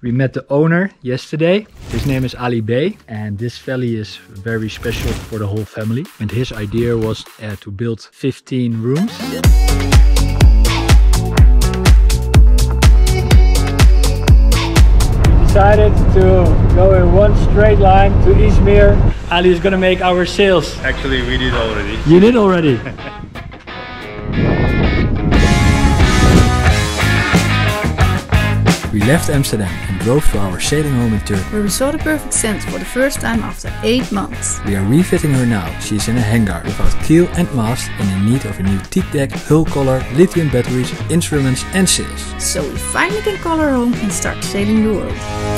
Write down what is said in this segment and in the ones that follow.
We met the owner yesterday. His name is Ali Bey, and this valley is very special for the whole family. And his idea was to build 15 rooms. Decided to go in one straight line to Izmir. Ali is gonna make our sales. Actually, we did already. You did already? We left Amsterdam and drove to our sailing home in Turkey, where we saw the perfect scent for the first time after 8 months. We are refitting her now. She's in a hangar without keel and mast and in need of a new teak deck, hull collar, lithium batteries, instruments and sails. So we finally can call her home and start sailing the world.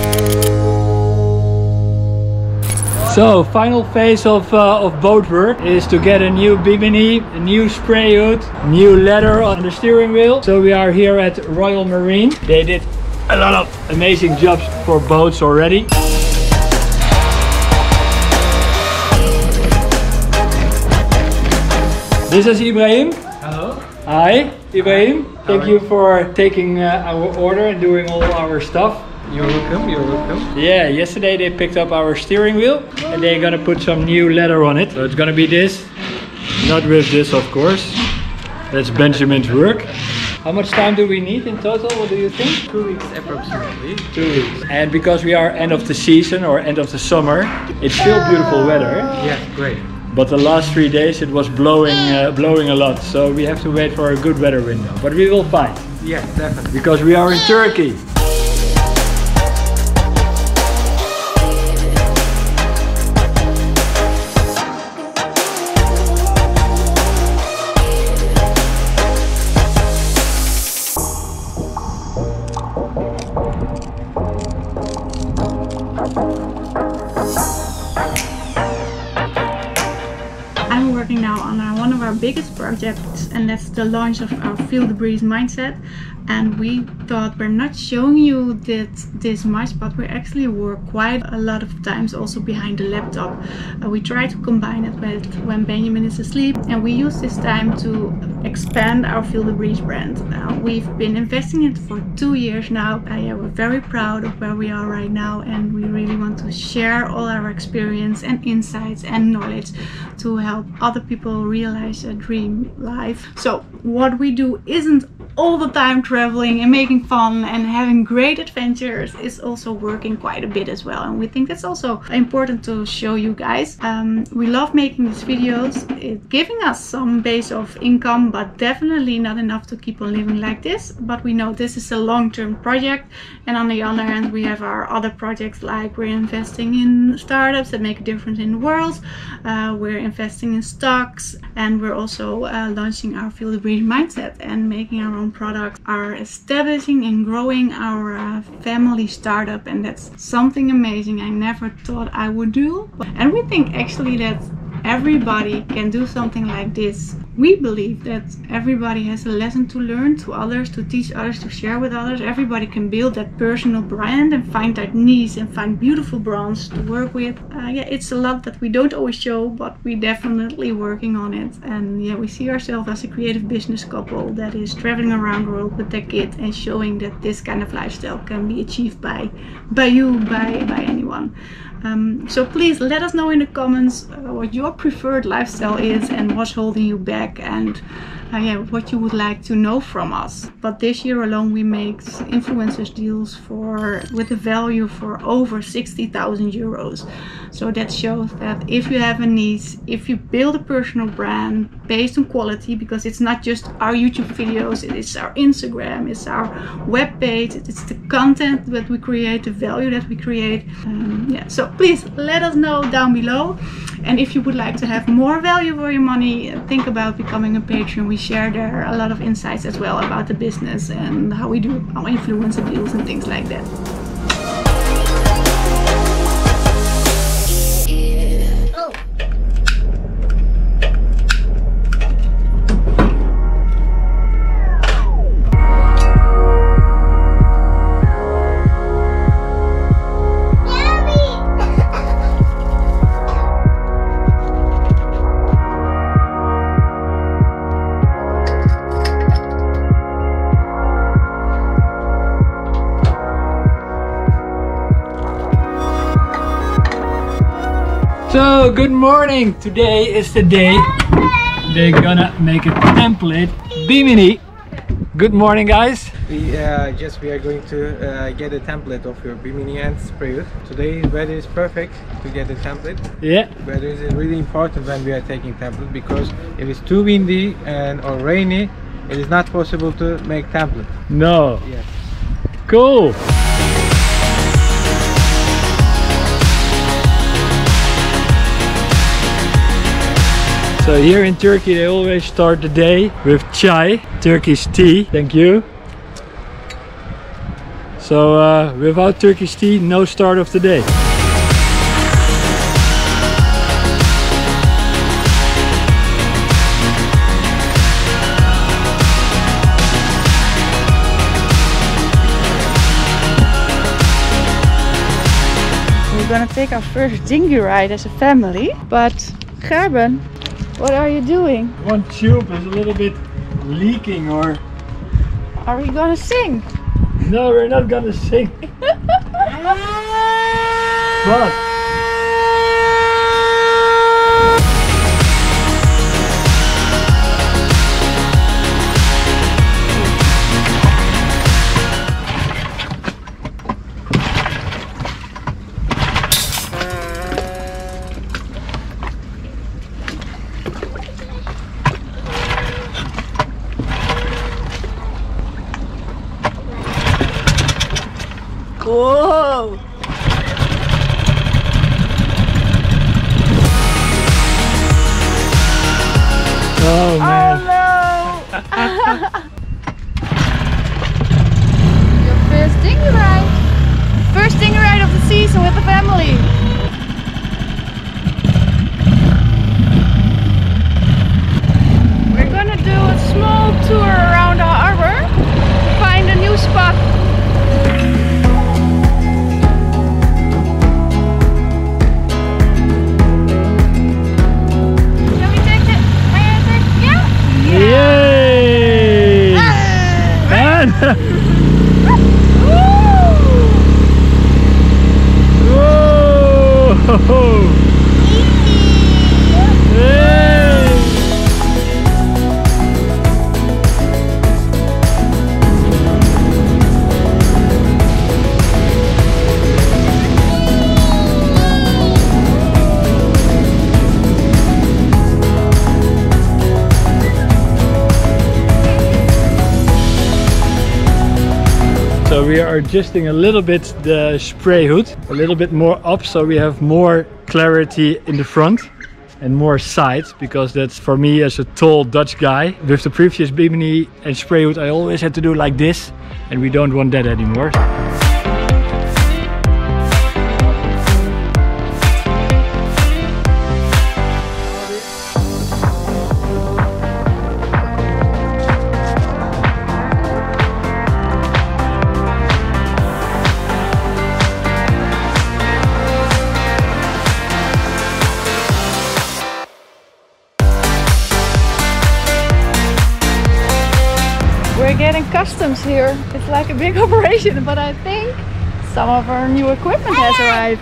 So, final phase of boat work is to get a new bimini, a new spray hood, new leather on the steering wheel. So we are here at Royal Marine. They did a lot of amazing jobs for boats already. This is Ibrahim. Hello. Hi, Ibrahim. Thank you for taking our order and doing all our stuff. You're welcome, you're welcome. Yeah, yesterday they picked up our steering wheel and they're gonna put some new leather on it. So it's gonna be this, not with this of course. That's Benjamin's work. How much time do we need in total? What do you think? 2 weeks approximately. 2 weeks. And because we are end of the season or end of the summer, it's still beautiful weather. Yeah, great. But the last 3 days it was blowing a lot. So we have to wait for a good weather window. But we will find. Yeah, definitely. Because we are in Turkey. I'm working now on one of our biggest projects, and that's the launch of our Feel the Breeze mindset. And we thought we're not showing you this much, but we actually work quite a lot of times also behind the laptop. We try to combine it with when Benjamin is asleep, and we use this time to expand our Feel the Breeze brand. We've been investing in it for 2 years now. Yeah, we're very proud of where we are right now, and we really want to share all our experience and insights and knowledge to help other people realize a dream life. So what we do isn't all the time traveling and making fun and having great adventures. Is also working quite a bit as well, and we think that's also important to show you guys. We love making these videos. It's giving us some base of income, but definitely not enough to keep on living like this. But we know this is a long-term project, and on the other hand we have our other projects, like we're investing in startups that make a difference in the world. We're investing in stocks, and we're also launching our Feel the Breeze mindset and making our own products, are establishing and growing our family startup, and that's something amazing I never thought I would do. And we think actually that everybody can do something like this. We believe that everybody has a lesson to learn to others, to teach others, to share with others. Everybody can build that personal brand and find that niche and find beautiful brands to work with. Yeah, it's a lot that we don't always show, but we're definitely working on it. And yeah, we see ourselves as a creative business couple that is traveling around the world with their kid and showing that this kind of lifestyle can be achieved by anyone. So please let us know in the comments what your preferred lifestyle is and what's holding you back, and yeah, what you would like to know from us. But this year alone we make influencers deals with a value for over 60,000 euros. So that shows that if you have a niche, if you build a personal brand based on quality, because it's not just our YouTube videos, it's our Instagram, it's our web page, it's the content that we create, the value that we create. Yeah, so please let us know down below. And if you would like to have more value for your money, think about becoming a patron. We share there a lot of insights as well about the business and how we do our influencer deals and things like that. So good morning. Today is the day they're gonna make a template Bimini. Good morning, guys. We are going to get a template of your Bimini and spray hood. Today weather is perfect to get the template. Yeah. Weather is really important when we are taking template, because if it's too windy or rainy, it is not possible to make template. No. Yes. Cool. So here in Turkey they always start the day with chai, Turkish tea. Thank you. So without Turkish tea, no start of the day. We're gonna take our first dinghy ride as a family, but Gerben, what are you doing? One tube is a little bit leaking, or... Are we gonna sing? No, we're not gonna sing. But... Whoa! Oh man. Oh no! Your first dinghy ride. First dinghy ride of the season with the family. We're gonna do a small tour around the harbor to find a new spot. Yay! Man! Whoa! Hey! So we are adjusting a little bit the spray hood, a little bit more up, so we have more clarity in the front and more sides, because that's, for me as a tall Dutch guy, with the previous Bimini and spray hood I always had to do like this, and we don't want that anymore. We're getting customs here. It's like a big operation, but I think some of our new equipment has arrived.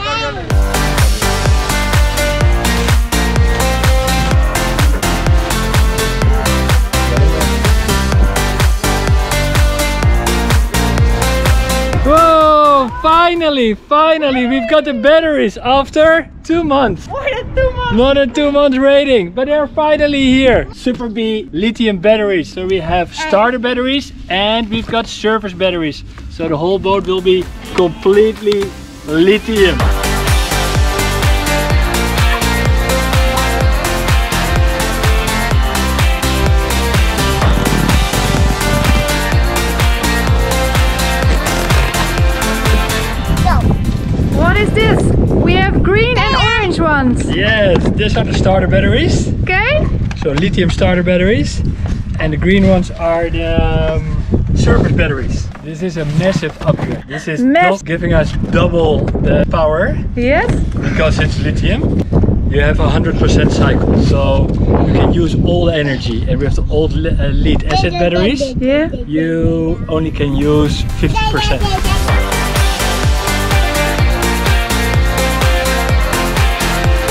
Whoa! Finally, we've got the batteries after 2 months. More than 2 months! More than 2 months rating, but they're finally here. Super B lithium batteries. So we have starter batteries and we've got service batteries. So the whole boat will be completely lithium. What is this? We have green and orange ones. Yes, these are the starter batteries. Okay. So lithium starter batteries. And the green ones are the surface batteries. This is a massive upgrade. This is giving us double the power. Yes. Because it's lithium. You have 100% cycle, so you can use all the energy. And with the old lead acid batteries, Yeah. you only can use 50%.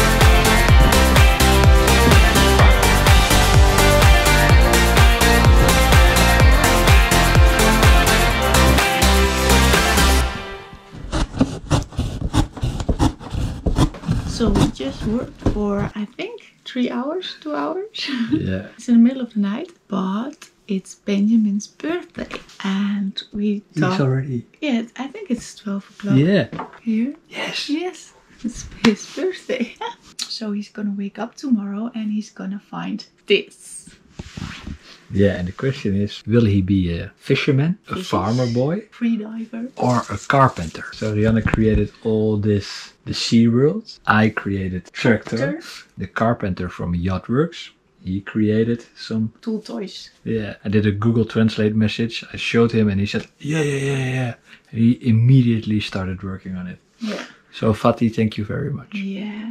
So we just worked for, I think, 3 hours, 2 hours. Yeah. It's in the middle of the night, but it's Benjamin's birthday. And we thought... It's already... Yeah, I think it's 12 o'clock. Yeah. Here? Yes. Yes. It's his birthday. So he's gonna wake up tomorrow and he's gonna find this. Yeah, and the question is, will he be a fisherman, a farmer boy, Free diver, or a carpenter? So Rianne created all this, the Sea World. I created Tractor. The carpenter from Yachtworks. He created some tool toys. Yeah, I did a Google Translate message. I showed him and he said, yeah. And he immediately started working on it. Yeah. So Fatih, thank you very much. Yeah.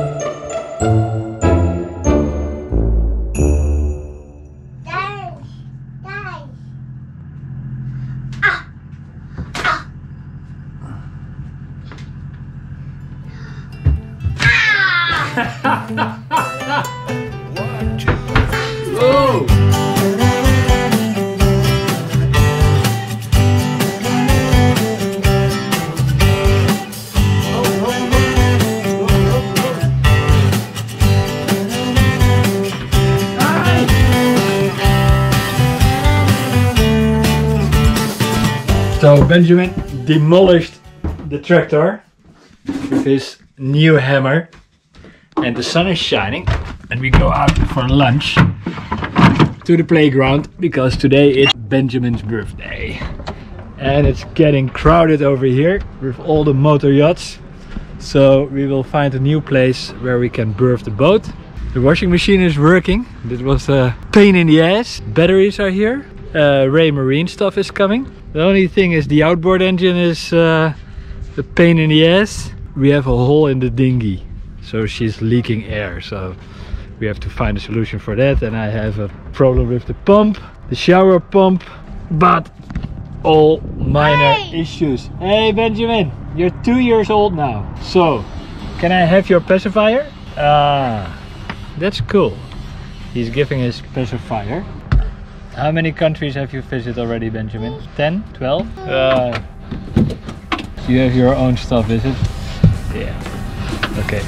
Whoa! So Benjamin demolished the tractor with his new hammer, and the sun is shining, and we go out for lunch to the playground because today is Benjamin's birthday and it's getting crowded over here with all the motor yachts. So we will find a new place where we can berth the boat. The washing machine is working. This was a pain in the ass. Batteries are here. Ray Marine stuff is coming. The only thing is the outboard engine is a pain in the ass. We have a hole in the dinghy, so she's leaking air. So we have to find a solution for that. And I have a problem with the pump, the shower pump, but all minor issues. Hey Benjamin, you're 2 years old now. So, can I have your pacifier? Ah, that's cool. He's giving his pacifier. How many countries have you visited already, Benjamin? 10? 12? You have your own stuff, is it? Yeah. Okay.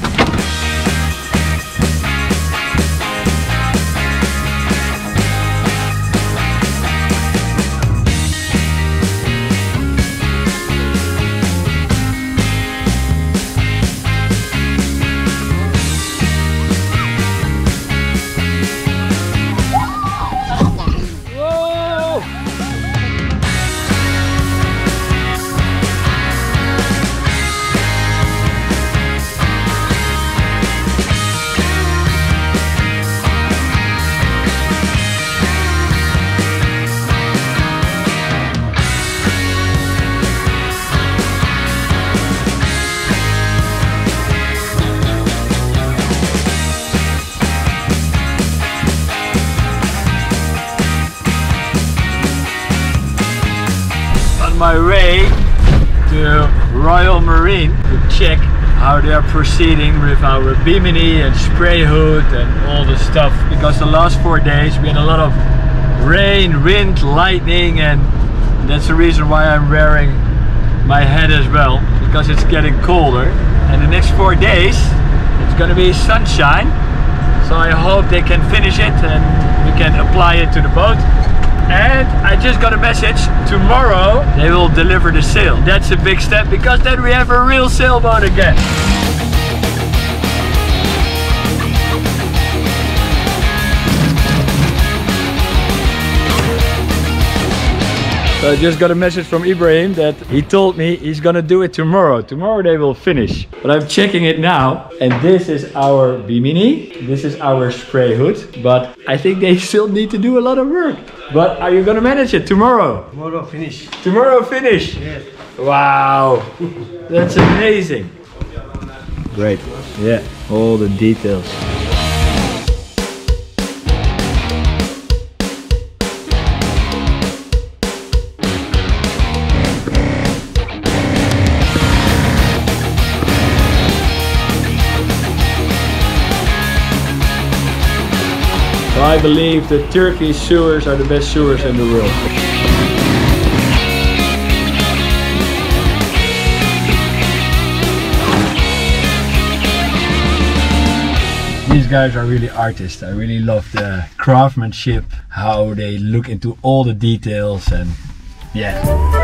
My way to Royal Marine to check how they are proceeding with our bimini and spray hood and all the stuff, because the last 4 days we had a lot of rain, wind, lightning, and that's the reason why I'm wearing my hat as well, because it's getting colder. And the next 4 days it's gonna be sunshine, so I hope they can finish it and we can apply it to the boat. And I just got a message, tomorrow they will deliver the sail. That's a big step, because then we have a real sailboat again. So I just got a message from Ibrahim that he told me he's gonna do it tomorrow. Tomorrow they will finish. But I'm checking it now, and this is our bimini, this is our spray hood, but I think they still need to do a lot of work. But are you gonna manage it tomorrow? Tomorrow finish. Tomorrow finish? Yes. Wow, that's amazing. Great. Yeah, all the details. I believe that Turkey's sewers are the best sewers in the world. These guys are really artists. I really love the craftsmanship, how they look into all the details, and yeah.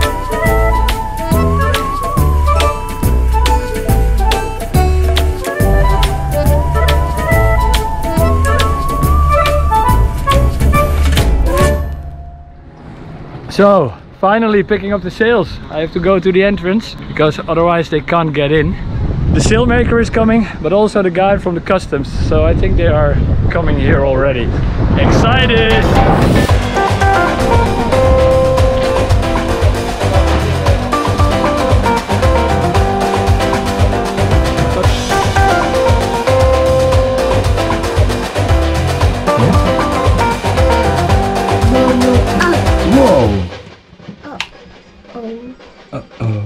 So, finally picking up the sails. I have to go to the entrance because otherwise they can't get in. The sailmaker is coming, but also the guy from the customs. So I think they are coming here already. Excited! Whoa! Uh-oh.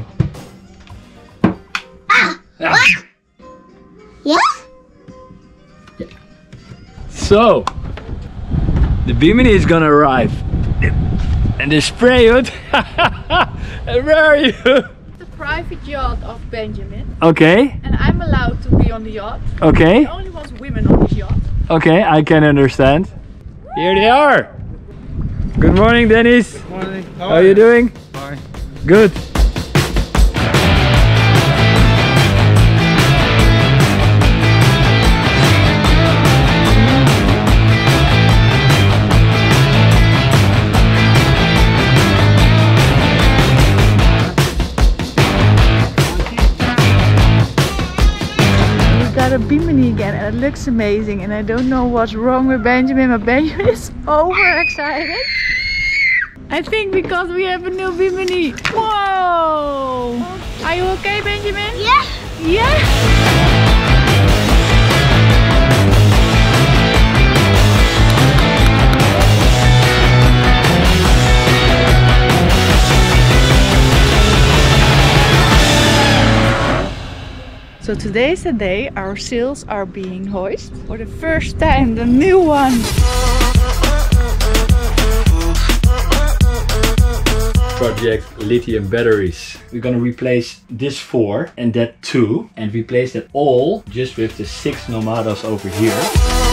Yeah? Yeah. So, the Bimini is gonna arrive. And the spray hood. And where are you? The private yacht of Benjamin. Okay. And I'm allowed to be on the yacht. Okay. There only was women on this yacht. Okay, I can understand. Here they are. Good morning, Dennis. Good morning. How are you doing? Fine. Good. A Bimini again, and it looks amazing, and I don't know what's wrong with Benjamin, but Benjamin is overexcited. I think because we have a new Bimini. Whoa! Are you okay, Benjamin? Yeah. Yeah? So today's the day our sails are being hoisted. For the first time, the new one. Project lithium batteries. We're gonna replace this 4 and that 2 and replace that all just with the 6 Nomadas over here.